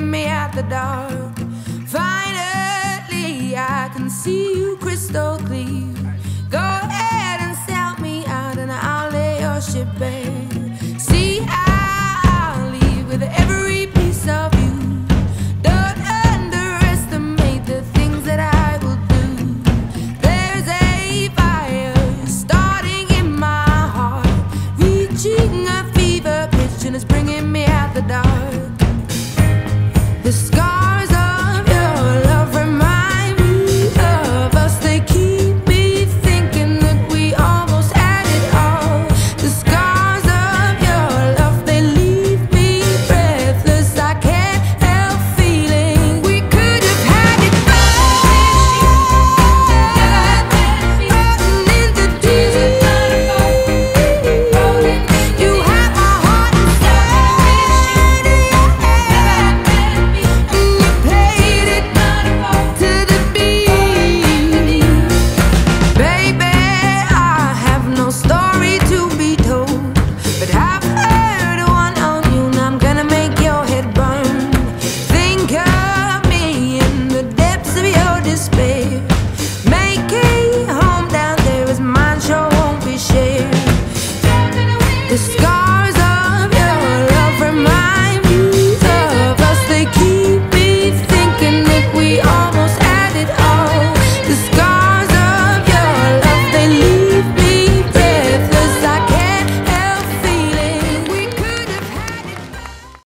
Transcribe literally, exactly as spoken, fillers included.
meet me at the dock. Finally, I can see you crystal clear. Go ahead and sell me out and I'll lay your ship bare.